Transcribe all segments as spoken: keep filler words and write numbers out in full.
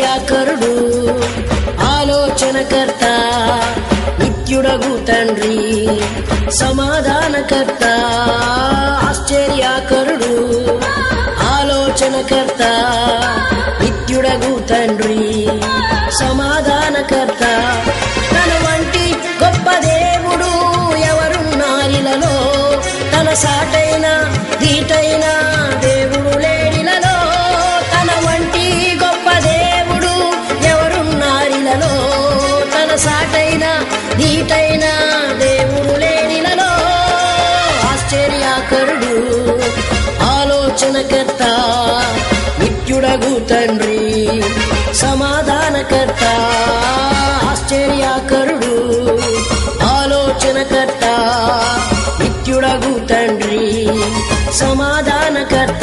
ఆశ్చర్యకరుడు ఆలోచనకర్త నిత్యుడగు తండ్రి సమాధానకర్త ఆశ్చర్యకరుడు ఆలోచనకర్త నిత్యుడగు తండ్రి సమాధానకర్త తన వంటి గొప్ప దేవుడు ఎవరున్నారిలలో తన సాటైన దీటైన దేవుడు లేడిలలో తన వంటి గొప్ప దేవుడు ఎవరున్నారిలలో తన సాటైన దీటైన దేవుడు లేడిలలో ఆశ్చర్యకరుడు ఆలోచనకర్త నిత్యుడగు తండ్రి సమాధానకర్త ఆశ్చర్యకరుడు ఆలోచనకర్త నిత్యుడగు తండ్రి సమాధానకర్త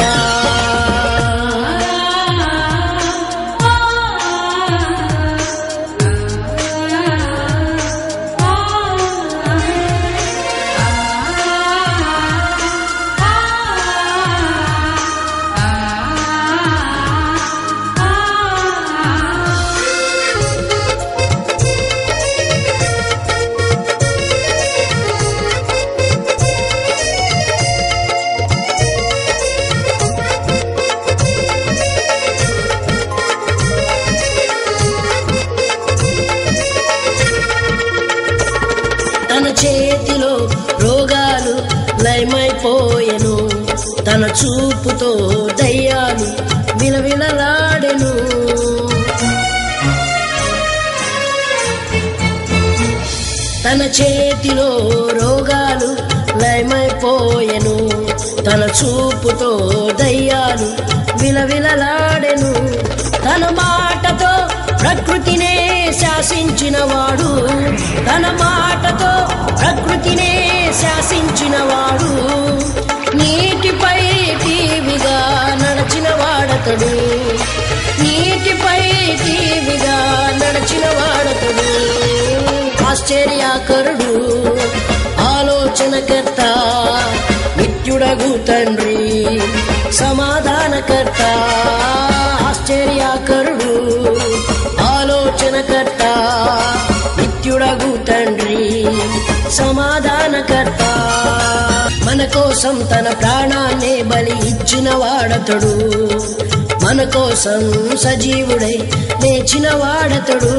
తన చేతిలో రోగాలు లయమైపోయెను తన చూపుతో దయ్యాలు విలవిలలాడెను తన చేతిలో రోగాలు లయమైపోయెను తన చూపుతో దయ్యాలు విలవిలలాడెను తన మాటతో ప్రకృతినే శాసించినవాడు తన మాటతో ప్రకృతినే శాసించినవాడు నీటిపై టీవిగా నడచిన వాడతడు నీటిపై టీవిగా నడచిన వాడతడు ఆశ్చర్యకరుడు ఆలోచనకర్త నిత్యుడగు తండ్రి సమాధానకర్త ఆశ్చర్యకరుడు ఆలోచనకర్త నిత్యుడగు తండ్రి సమాధానకర్త మన కోసం తన ప్రాణాన్నే బలి ఇచ్చిన వాడతడు మన కోసం సజీవుడై లేచిన వాడతడు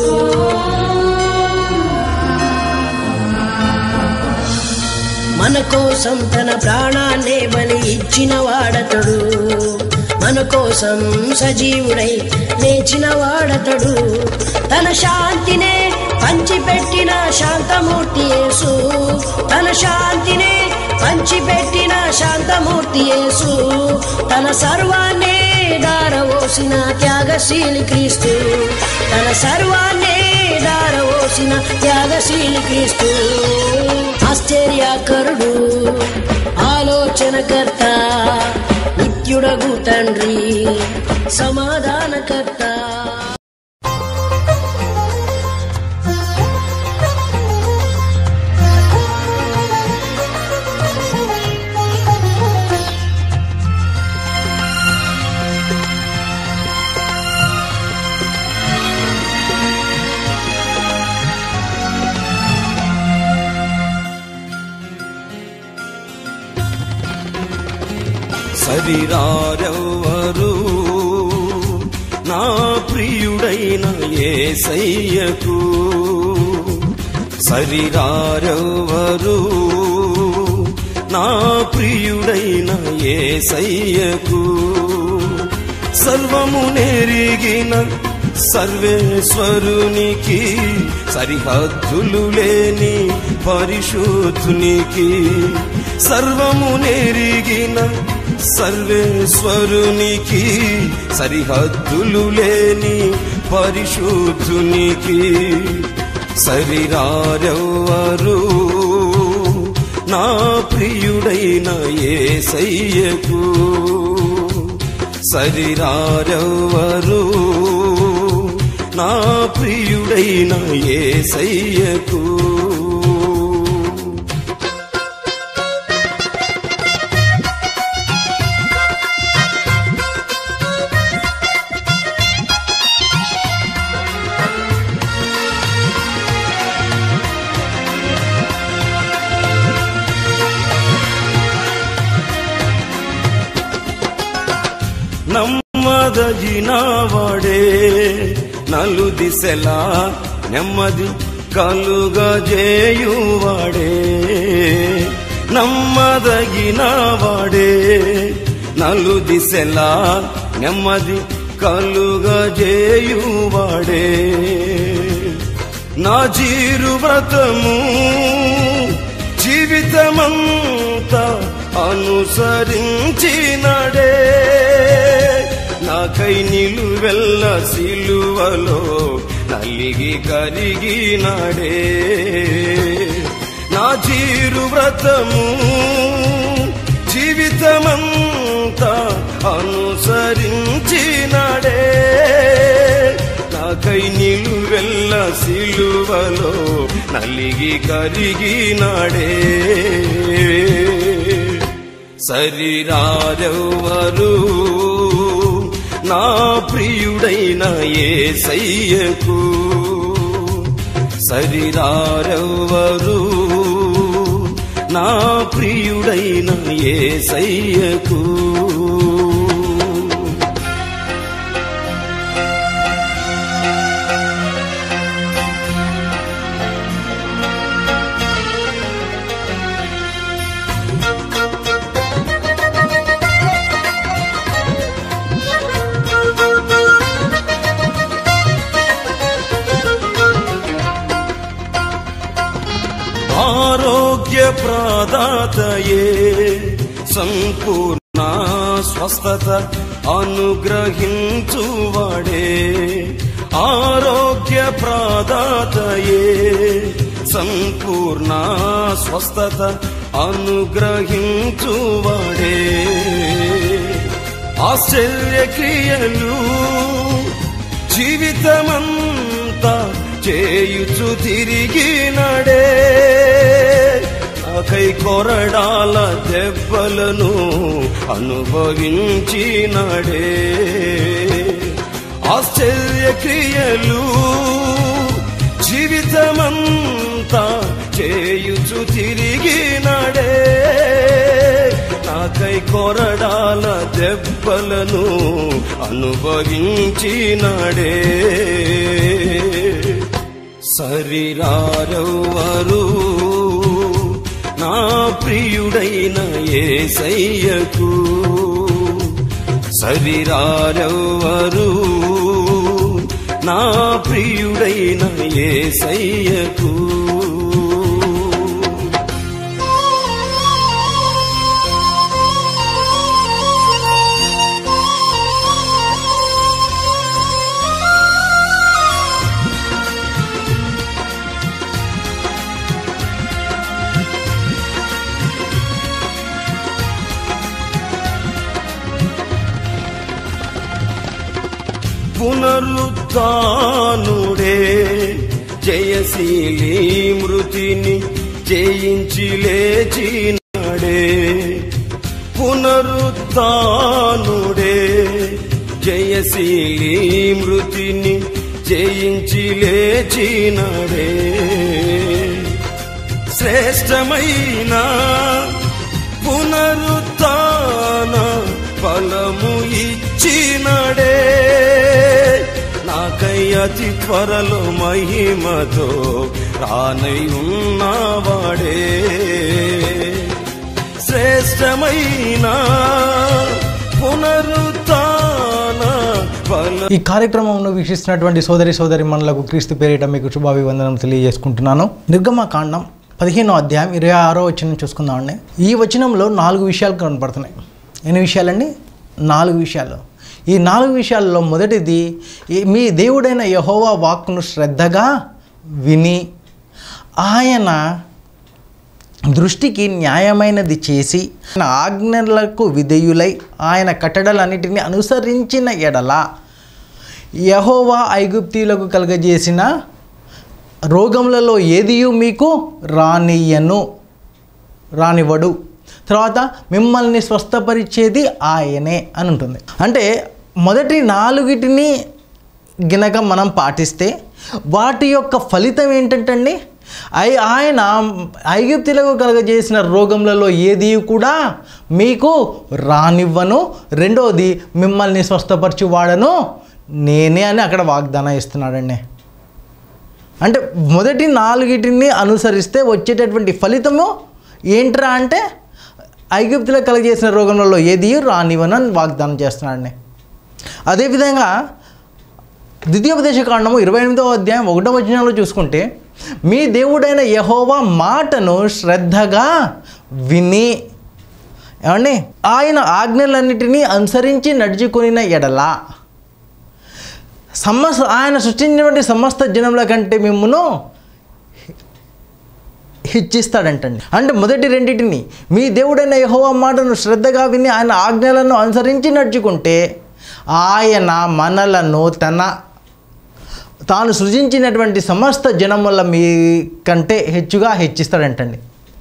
మన కోసం తన ప్రాణాన్నే బలి ఇచ్చిన వాడతడు మన కోసం సజీవుడై లేచిన వాడతడు తన శాంతినే పంచిపెట్టిన శాంతమూర్తి యేసు తన శాంతినే పంచిపెట్టిన శాంతమూర్తి యేసు తన సర్వాన్నే దారవోసిన త్యాగశీలి క్రీస్తు తన సర్వాన్నే దారవోసిన త్యాగశీలి క్రీస్తు ఆశ్చర్యకరుడు ఆలోచనకర్త నిత్యుడగు తండ్రి సమాధానకర్త సరిరారెవ్వరు నా ప్రియుడైన యేసయ్యకు సరిరారెవ్వరు నా ప్రియుడైన యేసయ్యకు సర్వము నెరిగిన సర్వేశ్వరునికి సరిహద్దులు లేని పరిశుద్ధునికి సర్వము నెరిగిన సర్వేశ్వరునికి సరిహద్దులు లేని పరిశుద్ధునికి సరిరారెవ్వరు నా ప్రియుడైన యేసయ్యకు సరిరారెవ్వరు నా ప్రియుడైన యేసయ్యకు వాడే నలు దిశలా నెమ్మది కలుగజేయువాడే నమ్మదగిన వాడే నలు దిశలా నెమ్మది కలుగజేయువాడే నా జీరు వ్రతము జీవితమంతా అనుసరించినడే నాకై నిలువెల్ల సిలువలో నలిగి కరిగినడే నా జీరు వ్రతము జీవితమంతా అనుసరించినడే నాకై నిలువెల్ల సిలువలో నలిగి కరిగినడే సరిరారెవ్వరు నా ప్రియుడైన యేసయ్యకు సరిరారెవ్వరు నా ప్రియుడైన యేసయ్యకు ఆరోగ్య ప్రదాతయే సంపూర్ణ స్వస్థత అనుగ్రహించువాడే ఆరోగ్య ప్రదాతయే సంపూర్ణ స్వస్థత అనుగ్రహించువాడే ఆశ్చర్యక్రియలు జీవితమంతా చేయుచు తిరిగినడే నాకై కొరడాల దెబ్బలను అనుభవించినడే ఆశ్చర్యక్రియలు జీవితమంతా చేయుచు తిరిగినడే నాకై కొరడాల దెబ్బలను అనుభవించినడే సరిరారెవ్వరు నా ప్రియుడైన యేసయ్యకు సరిరారెవ్వరు నా ప్రియుడైన యేసయ్యకు పునరుత్థానుడే జయశీలి మృతిని జయించి లేచినాడే పునరుత్థానుడే జయశీలి మృతిని జయించి లేచినాడే శ్రేష్టమైన పునరుత్థాన ఫలము ఇచ్చినడే నాకై అతి త్వరలో మహిమతో రానై ఉన్నవాడే శ్రేష్టమైన పునరుత్థాన ఫల ఈ కార్యక్రమంలో వీక్షిస్తున్నటువంటి సోదరి సోదరి మనులకు క్రీస్తు పేరిట మీకు శుభాభివందనం తెలియజేసుకుంటున్నాను. నిర్గమకాండం పదిహేనో అధ్యాయం ఇరవై ఆరో వచనం చూసుకుందామండి. ఈ వచనంలో నాలుగు విషయాలు కనపడుతున్నాయి. ఎన్ని విషయాలండి? నాలుగు విషయాలు. ఈ నాలుగు విషయాల్లో మొదటిది, మీ దేవుడైన యెహోవా వాక్కును శ్రద్ధగా విని ఆయన దృష్టికి న్యాయమైనది చేసి ఆయన ఆజ్ఞలకు విధేయులై ఆయన కట్టడలన్నిటిని అనుసరించిన ఎడల యెహోవా ఐగుప్తీయులకు కలుగజేసిన రోగములలో ఏదియు మీకు రానియను రానివ్వడు. తర్వాత మిమ్మల్ని స్వస్థపరిచేది ఆయనే అని ఉంటుంది. అంటే మొదటి నాలుగిటిని గినక మనం పాటిస్తే వాటి యొక్క ఫలితం ఏంటంటే ఆయన ఐగుప్తులకు కలుగజేసిన రోగములలో ఏది కూడా మీకు రానివ్వను, రెండోది మిమ్మల్ని స్వస్థపరచువాడను నేనే అని అక్కడ వాగ్దానం ఇస్తున్నాడండి. అంటే మొదటి నాలుగిటిని అనుసరిస్తే వచ్చేటటువంటి ఫలితము ఏంట్రా అంటే ఐగుప్తులో కలుగజేసిన రోగంలో ఏది రానివనని వాగ్దానం చేస్తున్నాడండి. అదేవిధంగా ద్వితీయోపదేశ కాండము ఇరవై ఎనిమిదవ అధ్యాయం ఒకటో వచనంలో చూసుకుంటే, మీ దేవుడైన యెహోవా మాటను శ్రద్ధగా విని ఏమండి ఆయన ఆజ్ఞలన్నిటినీ అనుసరించి నడుచుకునిన ఎడల సమస్త ఆయన సృష్టించినటువంటి సమస్త జనముల కంటే మిమ్మును హెచ్చిస్తాడంటండి. అంటే మొదటి రెండింటిని మీ దేవుడైన యెహోవా మాటను శ్రద్ధగా విని ఆయన ఆజ్ఞలను అనుసరించి నడుచుకుంటే ఆయన మనలను తన తాను సృజించినటువంటి సమస్త జనముల మీ కంటే హెచ్చుగా హెచ్చిస్తాడంటండి.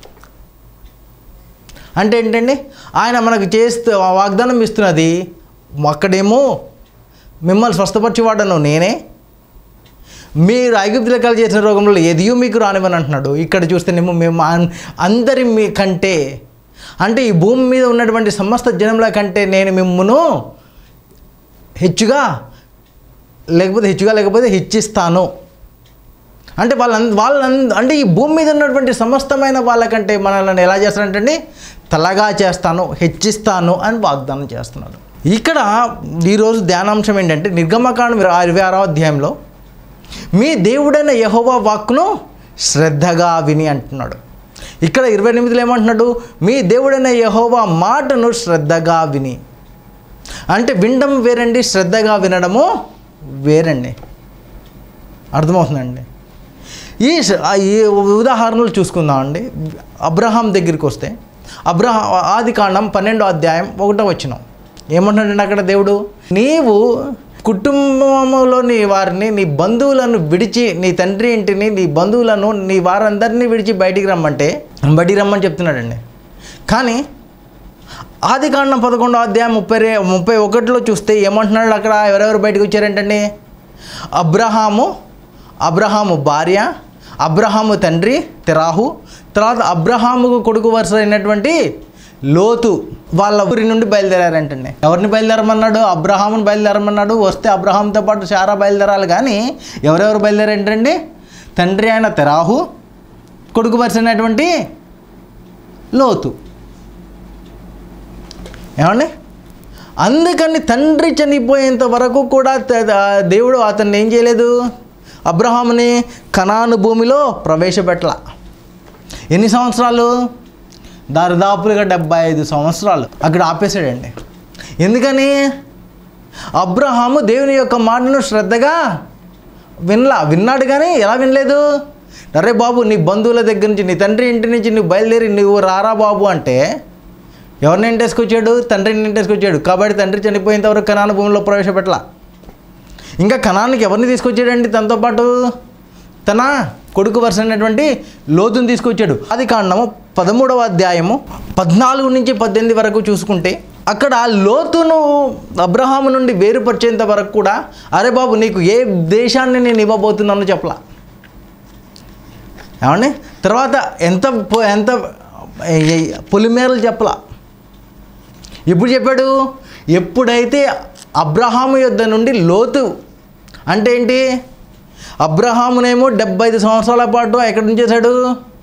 అంటే ఏంటండి, ఆయన మనకు చేస్తూ వాగ్దానం ఇస్తున్నది, అక్కడేమో మిమ్మల్ని స్వస్థపరిచేవాడను నేనే, మీరు ఐగుప్తులో చేసిన రోగంలో ఎదియో మీకు రానివని అంటున్నాడు. ఇక్కడ చూస్తేనేమో మేము అందరి మీ కంటే అంటే ఈ భూమి మీద ఉన్నటువంటి సమస్త జనముల కంటే నేను మిమ్మును హెచ్చుగా లేకపోతే హెచ్చుగా లేకపోతే హెచ్చిస్తాను. అంటే వాళ్ళ వాళ్ళ అంటే ఈ భూమి మీద ఉన్నటువంటి సమస్తమైన వాళ్ళకంటే మనల్ని ఎలా చేస్తానంటే తలగా చేస్తాను, హెచ్చిస్తాను అని వాగ్దానం చేస్తున్నాడు. ఇక్కడ ఈరోజు ధ్యానాంశం ఏంటంటే నిర్గమకాండం ఇరవై ఆరో అధ్యాయంలో మీ దేవుడైన యెహోవా వాక్కును శ్రద్ధగా విని అంటున్నాడు. ఇక్కడ ఇరవై ఎనిమిదిలో ఏమంటున్నాడు, మీ దేవుడైన యెహోవా మాటను శ్రద్ధగా విని. అంటే వినడం వేరండి, శ్రద్ధగా వినడము వేరండి. అర్థమవుతుందండి. ఈ ఈ ఉదాహరణలు చూసుకుందామండి. అబ్రహాం దగ్గరికి వస్తే అబ్రహా ఆది కాండం పన్నెండో అధ్యాయం ఒకటో వచనం ఏమంటున్నాడండి అక్కడ దేవుడు, నీవు కుటుంబంలోని వారిని నీ బంధువులను విడిచి నీ తండ్రి ఇంటిని నీ బంధువులను నీ వారందరినీ విడిచి బయటికి రమ్మంటే బయటికి రమ్మని చెప్తున్నాడండి. కానీ ఆది కాండం పదకొండో అధ్యాయం ముప్పై రే ముప్పై ఒకటిలో చూస్తే ఏమంటున్నాడు అక్కడ, ఎవరెవరు బయటకు వచ్చారంటండి, అబ్రహాము అబ్రహాము భార్య, అబ్రహాము తండ్రి తెరాహు, తర్వాత అబ్రహాముకు కొడుకు వరుస అయినటువంటి లోతు వాళ్ళ ఊరి నుండి బయలుదేరారంటండి. ఎవరిని బయలుదేరమన్నాడు, అబ్రహాముని బయలుదేరమన్నాడు. వస్తే అబ్రహాంతో పాటు శారా బయలుదేరాలి. కానీ ఎవరెవరు బయలుదేరేంటండి, తండ్రి అయిన తెరాహు, కొడుకు వరుస అయినటువంటి లోతు. ఏమండి, అందుకని తండ్రి చనిపోయేంత వరకు కూడా దేవుడు అతన్ని ఏం చేయలేదు, అబ్రహాముని కనాను భూమిలో ప్రవేశపెట్టల. ఎన్ని సంవత్సరాలు, దాదాపుగా డెబ్బై ఐదు సంవత్సరాలు అక్కడ ఆపేశాడండి. ఎందుకని, అబ్రహాము దేవుని యొక్క మాటను శ్రద్ధగా వినలా విన్నాడు కానీ ఎలా వినలేదు, అరే బాబు నీ బంధువుల దగ్గర నుంచి నీ తండ్రి ఇంటి నుంచి నువ్వు బయలుదేరి నువ్వు రారా బాబు అంటే ఎవరిని ఇంటేసుకొచ్చాడు, తండ్రిని ఇంటేసుకొచ్చాడు. కాబట్టి తండ్రి చనిపోయేంతవరకు కనాను భూమిలో ప్రవేశపెట్టలా. ఇంకా కనానికి ఎవరిని తీసుకొచ్చాడండి, తనతో పాటు తన కొడుకు వరుస అయినటువంటి లోతుని తీసుకొచ్చాడు. ఆది కాండము పదమూడవ అధ్యాయము పద్నాలుగు నుంచి పద్దెనిమిది వరకు చూసుకుంటే అక్కడ లోతును అబ్రహాము నుండి వేరుపరిచేంత వరకు కూడా అరే బాబు నీకు ఏ దేశాన్ని నేను ఇవ్వబోతున్నానో చెప్పలా. ఏమండి, తర్వాత ఎంత ఎంత పొలిమేరలు చెప్పలా. ఎప్పుడు చెప్పాడు, ఎప్పుడైతే అబ్రహాము యొద్ద నుండి లోతు అంటే ఏంటి, అబ్రహామునేమో డెబ్బై ఐదు సంవత్సరాల పాటు ఎక్కడ ఉంచేశాడు,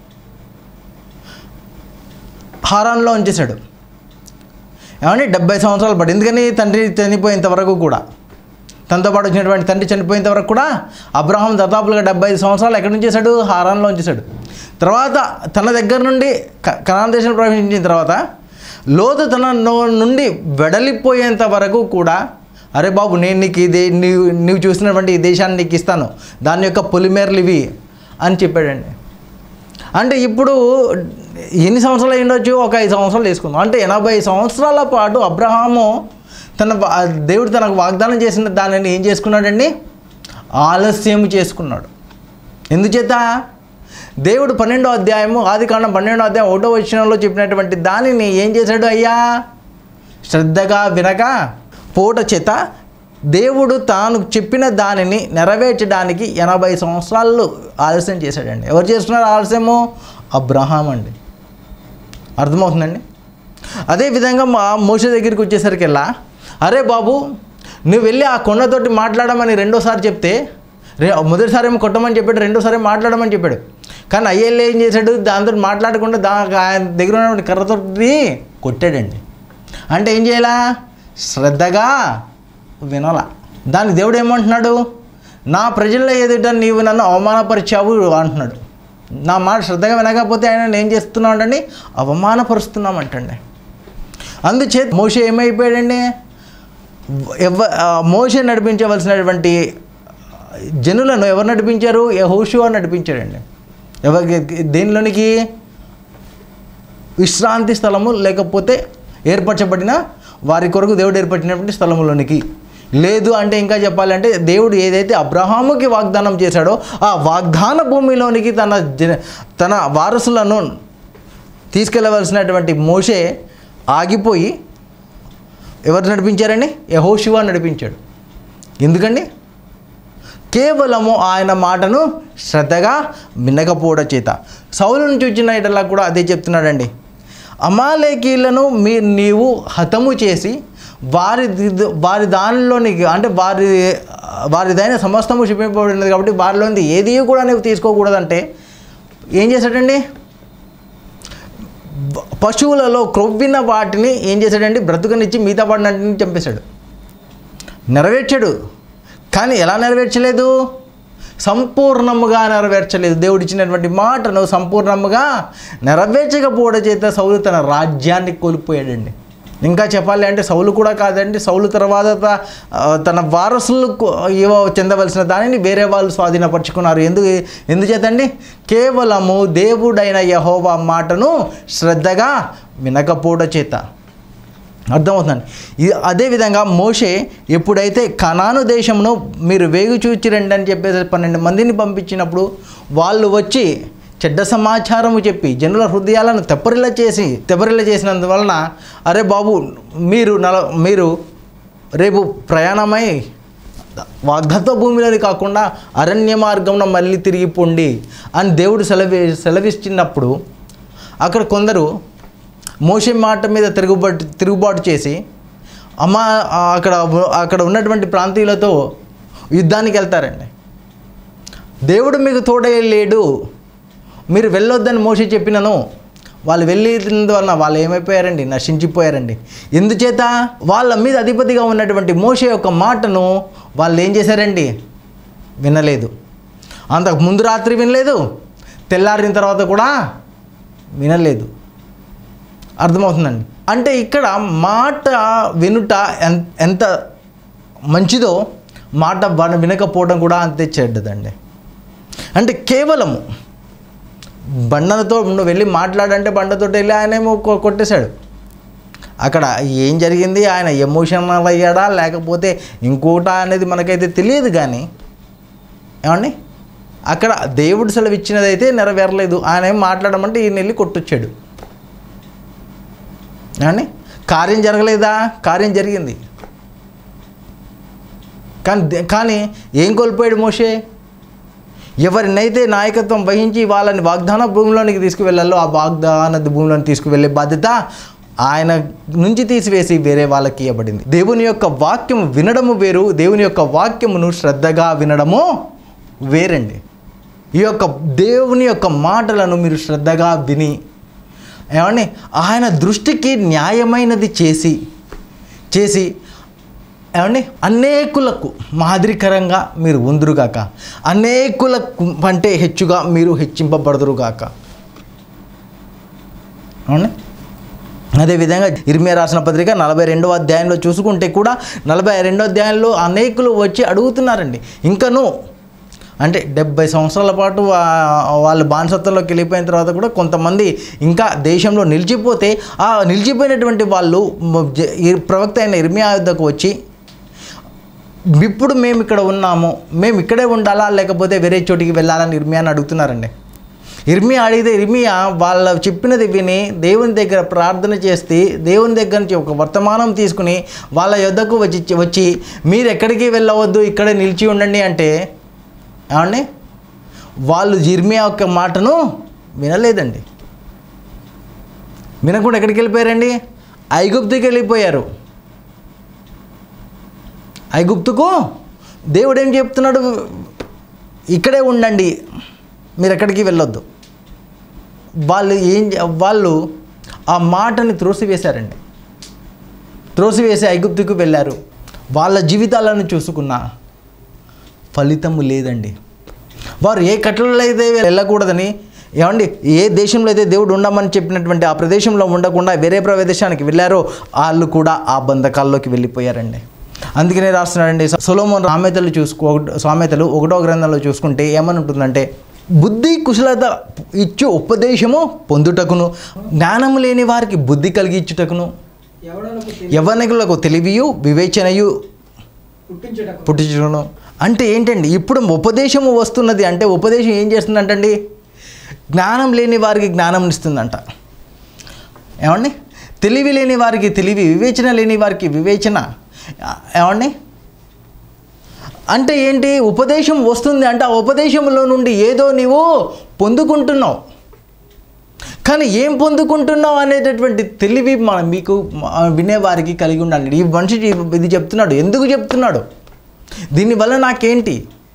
హారాన్లో ఉంచేశాడు. ఏమండి, డెబ్బై సంవత్సరాల పాటు. ఎందుకని, తండ్రి చనిపోయేంత వరకు కూడా తనతో పాటు వచ్చినటువంటి తండ్రి చనిపోయేంత వరకు కూడా అబ్రహాం దాదాపులుగా డెబ్బై ఐదు సంవత్సరాలు ఎక్కడ ఉంచేశాడు, హారాన్లో ఉంచేశాడు. తర్వాత తన దగ్గర నుండి కనాన్ దేశంలో ప్రవేశించిన తర్వాత లోతు తన నుండి వెడలిపోయేంత వరకు కూడా అరే బాబు నేను నీకు ఇది నీవు నువ్వు చూసినటువంటి ఈ దేశాన్ని నీకు ఇస్తాను, దాని యొక్క పొలిమేరలు ఇవి అని చెప్పాడండి. అంటే ఇప్పుడు ఎన్ని సంవత్సరాలు అయ్యిండొచ్చు, ఒక ఐదు సంవత్సరాలు తీసుకుందాం. అంటే ఎనభై సంవత్సరాల పాటు అబ్రహాము తన దేవుడు తనకు వాగ్దానం చేసిన దానిని ఏం చేసుకున్నాడండి, ఆలస్యం చేసుకున్నాడు. ఎందుచేత, దేవుడు పన్నెండో అధ్యాయము ఆది కాండం పన్నెండో అధ్యాయం ఒకటో వచనంలో చెప్పినటువంటి దానిని ఏం చేశాడు, అయ్యా శ్రద్ధగా వినక పోట చేత దేవుడు తాను చెప్పిన దానిని నెరవేర్చడానికి ఎనభై సంవత్సరాలు ఆలస్యం చేశాడండి. ఎవరు చేస్తున్నారు ఆలస్యము, అబ్రహాం అండి. అర్థమవుతుందండి. అదేవిధంగా మా మోషే దగ్గరికి వచ్చేసరికెల్లా అరే బాబు నువ్వు వెళ్ళి ఆ కొండతోటి మాట్లాడమని రెండోసారి చెప్తే, రే మొదటిసారి ఏమో కొట్టమని చెప్పాడు, రెండోసారి మాట్లాడమని చెప్పాడు. కానీ అయ్యేళ్ళు ఏం చేశాడు, దాంతో మాట్లాడకుండా దా ఆయన దగ్గర ఉన్నటువంటి కర్రతోటి కొట్టాడండి. అంటే ఏం చేయాలా, శ్రద్ధగా వినాల. దానికి దేవుడు ఏమంటున్నాడు, నా ప్రజల్లో ఎదుట నీవు నన్ను అవమానపరిచావు అంటున్నాడు. నా మాట శ్రద్ధగా వినకపోతే ఆయన ఏం చేస్తున్నావు అంటండి, అవమానపరుస్తున్నామంటండి. అందుచేత మోషే ఏమైపోయాడండి, ఎవ మోషే నడిపించవలసినటువంటి జనులను ఎవరు నడిపించారు, యెహోషువ నడిపించాడండి. ఎవరికి, దేనిలోనికి, విశ్రాంతి స్థలము లేకపోతే ఏర్పరచబడిన వారి కొరకు దేవుడు ఏర్పరిచినటువంటి స్థలములోనికి. లేదు అంటే ఇంకా చెప్పాలంటే దేవుడు ఏదైతే అబ్రహాముకి వాగ్దానం చేశాడో ఆ వాగ్దాన భూమిలోనికి తన జన తన వారసులను తీసుకెళ్ళవలసినటువంటి మోషే ఆగిపోయి ఎవరు నడిపించారండి, యెహోషువ నడిపించాడు. ఎందుకండి, కేవలము ఆయన మాటను శ్రద్ధగా వినకపోవడం చేత. సౌలును చూచిన ఇటలా కూడా అదే చెప్తున్నాడండి. అమాలేకీలను మీ నీవు హతము చేసి వారి వారి దానిలోనికి అంటే వారి వారిదైన సమస్తము క్షమింపబడినది కాబట్టి వారిలోని ఏది కూడా నువ్వు తీసుకోకూడదంటే ఏం చేశాడండి, పశువులలో క్రొవ్విన వాటిని ఏం చేశాడండి, బ్రతుకనిచ్చి మిగతా వాడిని చంపేశాడు. నెరవేర్చాడు, కానీ ఎలా నెరవేర్చలేదు, సంపూర్ణముగా నెరవేర్చలేదు. దేవుడు ఇచ్చినటువంటి మాటను సంపూర్ణముగా నెరవేర్చకపోవడం చేత సౌలు తన రాజ్యాన్ని కోల్పోయాడండి. ఇంకా చెప్పాలి అంటే సౌలు కూడా కాదండి, సౌలు తర్వాత తన వారసులకు ఏవో చెందవలసిన దానిని వేరే వాళ్ళు స్వాధీనపరుచుకున్నారు. ఎందుకు ఎందుచేతండి, కేవలము దేవుడైన యెహోవా మాటను శ్రద్ధగా వినకపోవడం చేత. అర్థమవుతుందండి. ఇది అదేవిధంగా మోషే ఎప్పుడైతే కనాను దేశమును మీరు వేగు చూచి రండి అని చెప్పేసి పన్నెండు మందిని పంపించినప్పుడు వాళ్ళు వచ్చి చెడ్డ సమాచారము చెప్పి జనుల హృదయాలను తెప్పరిల్ల చేసి తెప్పరిల్ల చేసినందువలన, అరే బాబు మీరు నల మీరు రేపు ప్రయాణమై వాగ్దత్త భూమిలోని కాకుండా అరణ్య మార్గంలో మళ్ళీ తిరిగిపోండి అని దేవుడు సెలవి సెలవిస్తున్నప్పుడు అక్కడ కొందరు మోషే మాట మీద తిరుగుబాటు తిరుగుబాటు చేసి అమ్మ అక్కడ అక్కడ ఉన్నటువంటి ప్రాంతీయులతో యుద్ధానికి వెళ్తారండి. దేవుడు మీకు తోడే లేడు, మీరు వెళ్ళొద్దని మోషే చెప్పినను వాళ్ళు వెళ్ళినందువలన వాళ్ళు ఏమైపోయారండి, నశించిపోయారండి. ఎందుచేత వాళ్ళ మీద అధిపతిగా ఉన్నటువంటి మోషే యొక్క మాటను వాళ్ళు ఏం చేశారండి, వినలేదు. అంతకు ముందు రాత్రి వినలేదు, తెల్లారిన తర్వాత కూడా వినలేదు. అర్థమవుతుందండి. అంటే ఇక్కడ మాట వినుట ఎంత మంచిదో మాట వినకపోవడం కూడా అంతే చెడ్డదండి. అంటే కేవలము బండతో వెళ్ళి మాట్లాడంటే బండతో వెళ్ళి ఆయనేమో కొట్టేశాడు. అక్కడ ఏం జరిగింది, ఆయన ఎమోషనల్ అయ్యాడా లేకపోతే ఇంకోట అనేది మనకైతే తెలియదు. కానీ ఏమండి, అక్కడ దేవుడు సెలవు ఇచ్చినదైతే నెరవేరలేదు. ఆయన ఏం మాట్లాడమంటే ఈయన వెళ్ళి కొట్టొచ్చాడు. ఏమండి, కార్యం జరగలేదా, కార్యం జరిగింది. కానీ కానీ ఏం కోల్పోయాడు మోషే, ఎవరినైతే నాయకత్వం వహించి వాళ్ళని వాగ్దాన భూమిలోనికి తీసుకువెళ్ళాలో ఆ వాగ్దాన భూమిలోకి తీసుకువెళ్ళే బాధ్యత ఆయన నుంచి తీసివేసి వేరే వాళ్ళకి ఇవ్వబడింది. దేవుని యొక్క వాక్యము వినడము వేరు, దేవుని యొక్క వాక్యమును శ్రద్ధగా వినడము వేరండి. ఈ యొక్క దేవుని యొక్క మాటలను మీరు శ్రద్ధగా విని ఏమండి ఆయన దృష్టికి న్యాయమైనది చేసి చేసి ఏమండి అనేకులకు మాదిరికరంగా మీరు ఉందురుగాక, అనేకులకు అంటే హెచ్చుగా మీరు హెచ్చింపబడుదురుగాక. అవునండి. అదేవిధంగా ఇర్మియా రాసిన పత్రిక నలభై రెండవ అధ్యాయంలో చూసుకుంటే కూడా నలభై రెండో అధ్యాయంలో అనేకులు వచ్చి అడుగుతున్నారండి. ఇంకను అంటే డెబ్బై సంవత్సరాల పాటు వాళ్ళు బానిసత్వంలోకి వెళ్ళిపోయిన తర్వాత కూడా కొంతమంది ఇంకా దేశంలో నిలిచిపోతే ఆ నిలిచిపోయినటువంటి వాళ్ళు ప్రవక్త అయిన ఇర్మియా యుద్ధకు వచ్చి ఇప్పుడు మేము ఇక్కడ ఉన్నాము, మేము ఇక్కడే ఉండాలా లేకపోతే వేరే చోటికి వెళ్ళాలని ఇర్మియాని అడుగుతున్నారండి. ఇర్మియా అడిగితే ఇర్మియా వాళ్ళ చెప్పినది విని దేవుని దగ్గర ప్రార్థన చేస్తే దేవుని దగ్గర నుంచి ఒక వర్తమానం తీసుకుని వాళ్ళ యుద్ధకు వచ్చి వచ్చి మీరు ఎక్కడికి వెళ్ళవద్దు ఇక్కడే నిలిచి ఉండండి అంటే ఏమండి వాళ్ళు ఇర్మియా యొక్క మాటను వినలేదండి. వినకుండా ఎక్కడికి వెళ్ళిపోయారండి, ఐగుప్తుకి వెళ్ళిపోయారు. ఐగుప్తుకు దేవుడు ఏం చెప్తున్నాడు, ఇక్కడే ఉండండి, మీరు ఎక్కడికి వెళ్ళొద్దు. వాళ్ళు ఏం వాళ్ళు ఆ మాటని త్రోసివేశారండి. త్రోసివేసి ఐగుప్తుకు వెళ్ళారు. వాళ్ళ జీవితాలను చూసుకున్న ఫలితము లేదండి. వారు ఏ కట్టలలో అయితే వెళ్ళకూడదని, ఏమండి ఏ దేశంలో అయితే దేవుడు ఉండమని చెప్పినటువంటి ఆ ప్రదేశంలో ఉండకుండా వేరే ప్రదేశానికి వెళ్ళారో వాళ్ళు కూడా ఆ బంధకాల్లోకి వెళ్ళిపోయారండి. అందుకనే రాస్తున్నాడండి సొలొమోను సామెతలు చూసుకో సామెతలు ఒకటో గ్రంథంలో చూసుకుంటే ఏమని ఉంటుందంటే, బుద్ధి కుశలత ఇచ్చు ఉపదేశము పొందుటకును, జ్ఞానము లేని వారికి బుద్ధి కలిగించుటకును, యవ్వనకులకు తెలివియు వివేచనయు పుట్టించుటకును. అంటే ఏంటండి, ఇప్పుడు ఉపదేశము వస్తున్నది అంటే ఉపదేశం ఏం చేస్తుందంటండి, జ్ఞానం లేని వారికి జ్ఞానం ఇస్తుందంట. ఏమండి, తెలివి లేని వారికి తెలివి, వివేచన లేని వారికి వివేచన. ఏమండి, అంటే ఏంటి, ఉపదేశం వస్తుంది అంటే ఆ ఉపదేశంలో నుండి ఏదో నీవు పొందుకుంటున్నావు. కానీ ఏం పొందుకుంటున్నావు అనేటటువంటి తెలివి మన మీకు వినేవారికి కలిగి ఉండాలి. ఈ మనిషి ఇది చెప్తున్నాడు, ఎందుకు చెప్తున్నాడు, దీనివల్ల నాకేంటి.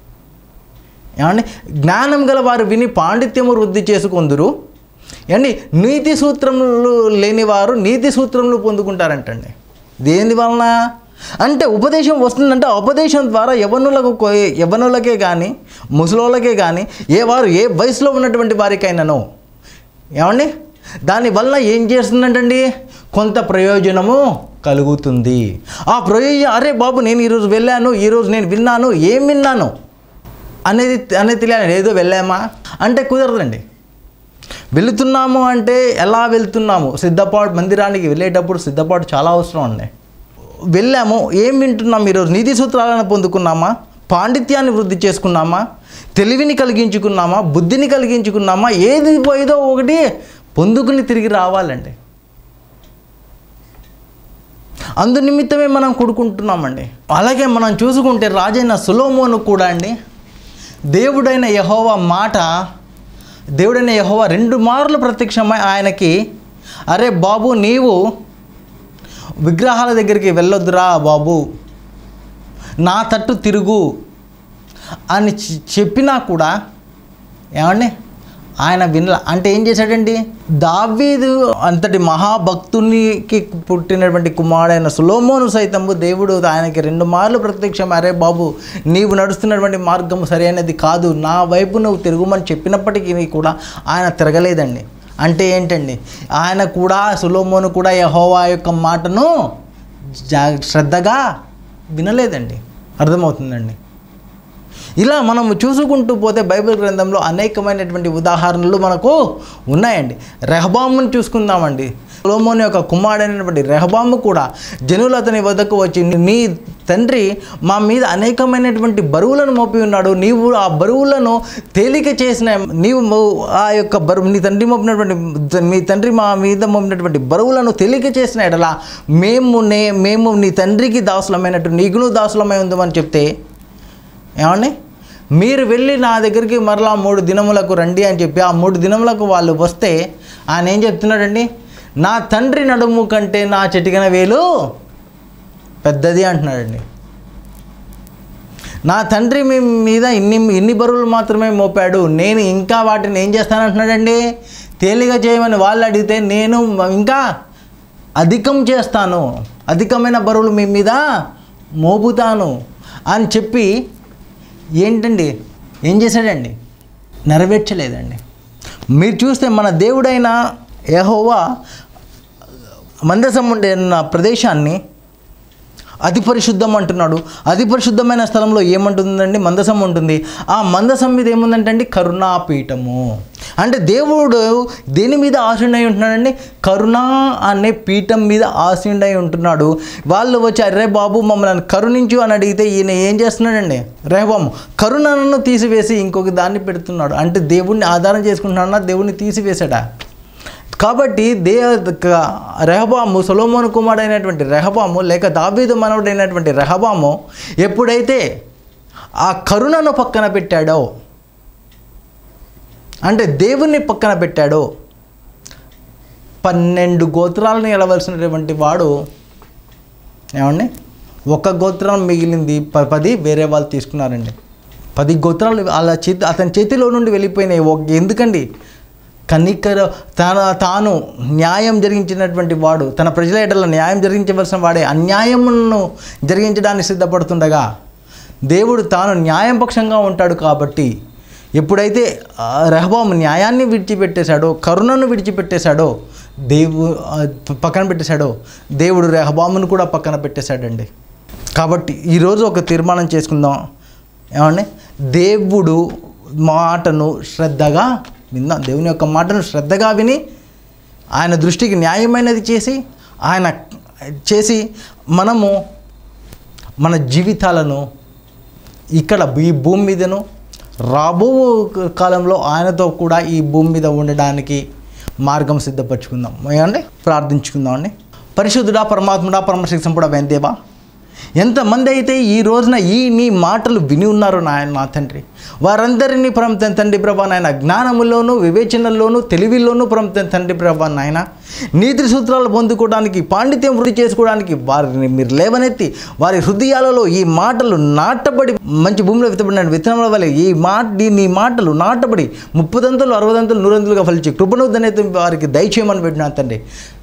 ఏమండి, జ్ఞానం గల వారు విని పాండిత్యము వృద్ధి చేసుకుందరు. ఏమండి, నీతి సూత్రములు లేని వారు నీతి సూత్రములు పొందుకుంటారంటండి. దేని వలన అంటే ఉపదేశం వస్తుందంటే ఆ ఉపదేశం ద్వారా యవ్వనులకు యవ్వనులకే కానీ ముసలోళ్ళకే కానీ ఏ వారు ఏ వయసులో ఉన్నటువంటి వారికైనాను, ఏమండి దానివల్ల ఏం చేస్తుందంటండి, కొంత ప్రయోజనము కలుగుతుంది. ఆ ప్రయోజనం, అరే బాబు నేను ఈరోజు వెళ్ళాను, ఈరోజు నేను విన్నాను, ఏం విన్నాను అనేది అనేది తెలియాలి. ఏదో వెళ్ళామా అంటే కుదరదండి. వెళుతున్నాము అంటే ఎలా వెళ్తున్నాము, సిద్ధపాటు మందిరానికి వెళ్ళేటప్పుడు సిద్ధపాటు చాలా అవసరం అండి. వెళ్ళాము, ఏం వింటున్నాము, ఈరోజు నీతి సూత్రాలను పొందుకున్నామా, పాండిత్యాన్ని వృద్ధి చేసుకున్నామా, తెలివిని కలిగించుకున్నామా, బుద్ధిని కలిగించుకున్నామా, ఏది పోయేదో ఒకటి పొందుకుని తిరిగి రావాలండి. అందు నిమిత్తమే మనం కూడుకుంటున్నామండి. అలాగే మనం చూసుకుంటే రాజైన సొలొమోను కూడా అండి, దేవుడైన యెహోవా మాట, దేవుడైన యెహోవా రెండు మార్లు ప్రత్యక్షమై ఆయనకి, అరే బాబు నీవు విగ్రహాల దగ్గరికి వెళ్ళొద్దురా బాబు, నా తట్టు తిరుగు అని చెప్పినా కూడా ఏమండి ఆయన వినలా. అంటే ఏం చేశాడండి, దావీదు అంతటి మహాభక్తునికి పుట్టినటువంటి కుమారుడైన సొలొమోను సైతము దేవుడు ఆయనకి రెండు మార్లు ప్రత్యక్షం, అరే బాబు నీవు నడుస్తున్నటువంటి మార్గము సరైనది కాదు, నా వైపు నువ్వు తిరుగుమని చెప్పినప్పటికీ కూడా ఆయన తిరగలేదండి. అంటే ఏంటండి, ఆయన కూడా సొలొమోను కూడా యెహోవా యొక్క మాటను జా శ్రద్ధగా వినలేదండి. అర్థమవుతుందండి. ఇలా మనం చూసుకుంటూ పోతే బైబిల్ గ్రంథంలో అనేకమైనటువంటి ఉదాహరణలు మనకు ఉన్నాయండి. రెహబామును చూసుకుందామండి. సొలొమోను యొక్క కుమారుడైనటువంటి రెహబాము కూడా జనులు అతని వద్దకు వచ్చి, నీ తండ్రి మా మీద అనేకమైనటువంటి బరువులను మోపి ఉన్నాడు, నీవు ఆ బరువులను తేలిక చేసిన, నీవు ఆ యొక్క బరువు నీ తండ్రి మోపినటువంటి మీ తండ్రి మా మీద మోపినటువంటి బరువులను తేలిక చేసిన ఎడలా మేము నే మేము నీ తండ్రికి దాసులమైనట్టు నీకును దాసులమై ఉందామని చెప్తే, ఏమండి మీరు వెళ్ళి నా దగ్గరికి మరలా మూడు దినములకు రండి అని చెప్పి ఆ మూడు దినములకు వాళ్ళు వస్తే ఆయన ఏం చెప్తున్నాడండి, నా తండ్రి నడుము కంటే నా చిటికెన వేలు పెద్దది అంటున్నాడండి. నా తండ్రి మీ మీద ఇన్ని ఇన్ని బరువులు మాత్రమే మోపాడు, నేను ఇంకా వాటిని ఏం చేస్తానంటున్నాడండి, తేలిక చేయమని వాళ్ళు అడిగితే నేను ఇంకా అధికం చేస్తాను, అధికమైన బరువులు మీ మీద మోపుతాను అని చెప్పి ఏంటండి ఏం చేశాడండి, నెరవేర్చలేదండి. మీరు చూస్తే మన దేవుడైన యెహోవా మందసం ఉండే ప్రదేశాన్ని అతి పరిశుద్ధం అంటున్నాడు. అతి పరిశుద్ధమైన స్థలంలో ఏమంటుందండి, మందసం ఉంటుంది. ఆ మందసం మీద ఏముందంటే కరుణాపీఠము. అంటే దేవుడు దేని మీద ఆశీనుడై ఉంటున్నాడండి, కరుణా అనే పీఠం మీద ఆశీనుడై ఉంటున్నాడు. వాళ్ళు వచ్చి అరే బాబు మమ్మల్ని కరుణించు అని అడిగితే ఈయన ఏం చేస్తున్నాడండి, రెహబాము కరుణను తీసివేసి ఇంకొక దాన్ని పెడుతున్నాడు. అంటే దేవుడిని ఆధారం చేసుకుంటున్నాడా, దేవుడిని తీసివేశాడా. కాబట్టి దే రెహబాము సొలొమోను కుమారుడైనటువంటి రెహబాము లేక దావీదు మనవడైనటువంటి రెహబాము ఎప్పుడైతే ఆ కరుణను పక్కన పెట్టాడో, అంటే దేవుణ్ణి పక్కన పెట్టాడో, పన్నెండు గోత్రాలను ఎలవలసినటువంటి వాడు ఏమండి ఒక గోత్రం మిగిలింది, ప- పది వేరే వాళ్ళు తీసుకున్నారండి. పది గోత్రాలు అలా చేతి అతని చేతిలో నుండి వెళ్ళిపోయినాయి. ఒక- ఎందుకండి? కనికర తన తాను న్యాయం జరిగించినటువంటి వాడు, తన ప్రజల ఎడల న్యాయం జరిగించవలసిన వాడే అన్యాయమును జరిగించడానికి సిద్ధపడుతుండగా దేవుడు తాను న్యాయం పక్షంగా ఉంటాడు. కాబట్టి ఎప్పుడైతే ఆ, రెహబాము న్యాయాన్ని విడిచిపెట్టేశాడో, కరుణను విడిచిపెట్టేశాడో, దేవు ఆ, పక్కన పెట్టేశాడో, దేవుడు రెహబామును కూడా పక్కన పెట్టేశాడండి. కాబట్టి ఈరోజు ఒక తీర్మానం చేసుకుందాం. ఏమండి? దేవుడు మాటను శ్రద్ధగా విందాం. దేవుని యొక్క మాటను శ్రద్ధగా విని ఆయన దృష్టికి న్యాయమైనది చేసి ఆయన చేసి మనము మన జీవితాలను ఇక్కడ ఈ భూమి మీదను రాబో కాలంలో ఆయనతో కూడా ఈ భూమి మీద ఉండడానికి మార్గం సిద్ధపరచుకుందాం. ఏమండి? ప్రార్థించుకుందాం అండి. పరిశుద్ధుడా, పరమాత్ముడా, పరమశక్తి సంపూడ వెందేవా, ఎంతమంది అయితే ఈ రోజున ఈ నీ మాటలు విని ఉన్నారో నాయన నా తండ్రి, వారందరినీ ప్రమతం తండ్రి ప్రభా నాయన జ్ఞానములోను, వివేచనలోను, తెలివిలోను ప్రమతం తండ్రి ప్రభా నాయన నీతి సూత్రాలు పొందుకోవడానికి, పాండిత్యం వృద్ధి చేసుకోవడానికి వారిని మీరు లేవనెత్తి వారి హృదయాలలో ఈ మాటలు నాటబడి మంచి భూమిలో విత్తబడిన విత్తనముల వల్ల ఈ మాట నీ మాటలు నాటబడి ముప్పదంతులు, అరవదంతులు, నూరంతులుగా ఫలించి కృపను ధన్యత వారికి దయచేయమని పెట్టినా తండ్రి.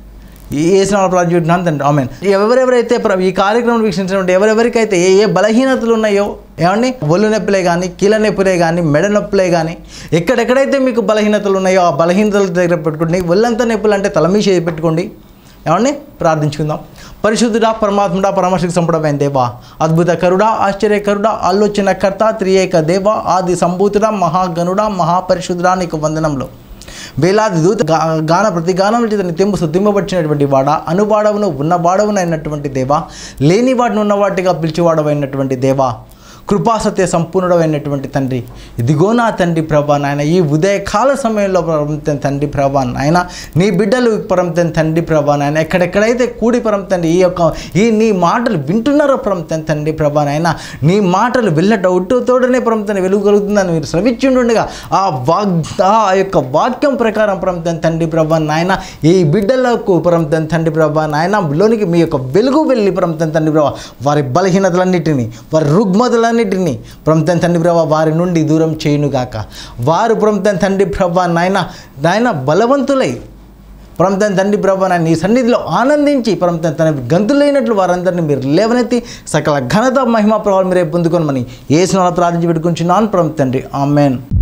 ఈ ఏసునామములో ప్రార్థించుకుంటున్నాను తండ్రి, ఆమేన్. ఎవరెవరైతే ప్ర- ఈ కార్యక్రమం వీక్షించినటువంటి ఎవరెవరికైతే ఏ ఏ బలహీనతలు ఉన్నాయో, ఏమండి, ఒళ్ళు నొప్పులే కానీ, కీళ్ళ నొప్పులే కానీ, మెడ నొప్పులే కానీ, ఎక్కడెక్కడైతే మీకు బలహీనతలు ఉన్నాయో ఆ బలహీనతల దగ్గర పెట్టుకోండి. ఒళ్ళంతా నొప్పులు అంటే తల మీద చేయి పెట్టుకోండి. ఏమండి? ప్రార్థించుకుందాం. పరిశుద్ధుడా, పరమాత్ముడా, పరమశక్తి సంపూర్ణమైన దేవా, అద్భుత కరుడా, ఆశ్చర్యకరుడా, ఆలోచన కర్త, త్రియేక దేవ, ఆది సంభూతుడా, మహాగణుడా, మహాపరిశుద్ధుడా, నీకు వందనంలో వేలాది దూత గా గాన ప్రతి గానం చేత నిత్యము శుద్ధింపబడినటువంటి వాడ, అనువాడవును ఉన్నవాడవునైనటువంటి దేవా, లేని వాటిని ఉన్నవాటిగా పిలిచేవాడవైనటువంటి దేవా, కృపాసత్య సంపూర్ణుడమైనటువంటి తండ్రి, ఇదిగో నా తండ్రి ప్రభా నాయన ఈ ఉదయకాల సమయంలో పరమతం తండ్రి ప్రభా నాయన నీ బిడ్డలు పరమతం తండ్రి ప్రభా నాయన ఎక్కడెక్కడైతే కూడి పరమతండి ఈ యొక్క ఈ నీ మాటలు వింటున్నారో పరమతం తండ్రి ప్రభా నాయన నీ మాటలు వెళ్ళట ఒట్టుతోడనే పరమతాన్ని వెలుగలుగుతుందని మీరు శ్రవించుండగా ఆ వాగ్ ఆ యొక్క వాక్యం ప్రకారం పరమతం తండ్రి ప్రభా నాయన ఈ బిడ్డలకు పరమతం తండ్రి ప్రభా నాయన లోనికి మీ యొక్క వెలుగు వెళ్ళి పరమతం తండ్రి ప్రభా వారి బలహీనతలన్నిటినీ, వారి రుగ్మతలన్నిటినీ ప్రమతం తండ్రి ప్రభా వారి నుండి దూరం చేయునుగాక. వారు ప్రమతం తండ్రి ప్రభా నాయన నాయన బలవంతులై ప్రమతం తండ్రి ప్రభా నాయన నీ సన్నిధిలో ఆనందించి ప్రమతం తండ్రి గంతులైనట్లు వారందరినీ మీరు లేవనెత్తి సకల ఘనత, మహిమ, ప్రభావం మీరే పొందుకోనమని యేసు నామములో ప్రార్థించి పెట్టుకుంటున్నాను ప్రమతం తండ్రి, ఆమేన్.